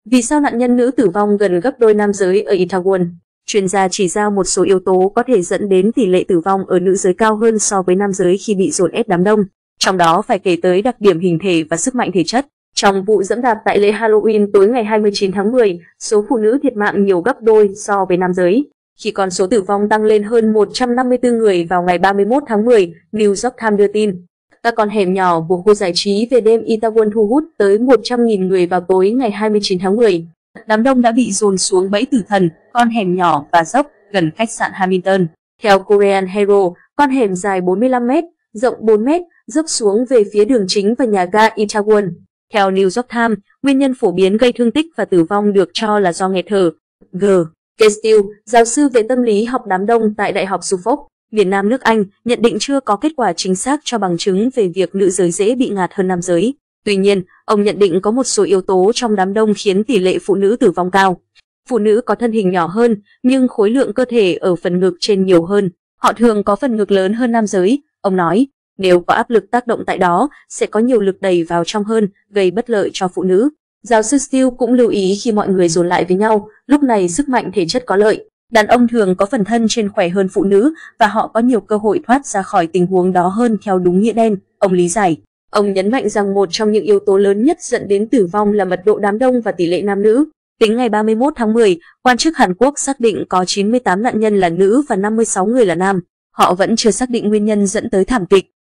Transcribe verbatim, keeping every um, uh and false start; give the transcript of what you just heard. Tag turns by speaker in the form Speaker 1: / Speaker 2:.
Speaker 1: Vì sao nạn nhân nữ tử vong gần gấp đôi nam giới ở Itaewon? Chuyên gia chỉ ra một số yếu tố có thể dẫn đến tỷ lệ tử vong ở nữ giới cao hơn so với nam giới khi bị dồn ép đám đông. Trong đó phải kể tới đặc điểm hình thể và sức mạnh thể chất. Trong vụ giẫm đạp tại lễ Halloween tối ngày hai mươi chín tháng mười, số phụ nữ thiệt mạng nhiều gấp đôi so với nam giới, khi con số tử vong tăng lên hơn một trăm năm mươi tư người vào ngày ba mươi mốt tháng mười, New York Times đưa tin. Các con hẻm nhỏ của khu giải trí về đêm Itaewon thu hút tới một trăm nghìn người vào tối ngày hai mươi chín tháng mười. Đám đông đã bị dồn xuống bẫy tử thần, con hẻm nhỏ và dốc gần khách sạn Hamilton. Theo Korean Herald, con hẻm dài bốn mươi lăm mét, rộng bốn mét, dốc xuống về phía đường chính và nhà ga Itaewon. Theo New York Times, nguyên nhân phổ biến gây thương tích và tử vong được cho là do nghẹt thở. G. Castile, giáo sư về tâm lý học đám đông tại Đại học Suffolk, Việt Nam nước Anh, nhận định chưa có kết quả chính xác cho bằng chứng về việc nữ giới dễ bị ngạt hơn nam giới. Tuy nhiên, ông nhận định có một số yếu tố trong đám đông khiến tỷ lệ phụ nữ tử vong cao. Phụ nữ có thân hình nhỏ hơn, nhưng khối lượng cơ thể ở phần ngực trên nhiều hơn. Họ thường có phần ngực lớn hơn nam giới, ông nói. Nếu có áp lực tác động tại đó, sẽ có nhiều lực đẩy vào trong hơn, gây bất lợi cho phụ nữ. Giáo sư Steele cũng lưu ý khi mọi người dồn lại với nhau, lúc này sức mạnh thể chất có lợi. Đàn ông thường có phần thân trên khỏe hơn phụ nữ và họ có nhiều cơ hội thoát ra khỏi tình huống đó hơn theo đúng nghĩa đen, ông lý giải. Ông nhấn mạnh rằng một trong những yếu tố lớn nhất dẫn đến tử vong là mật độ đám đông và tỷ lệ nam nữ. Tính ngày ba mươi mốt tháng mười, quan chức Hàn Quốc xác định có chín mươi tám nạn nhân là nữ và năm mươi sáu người là nam. Họ vẫn chưa xác định nguyên nhân dẫn tới thảm kịch.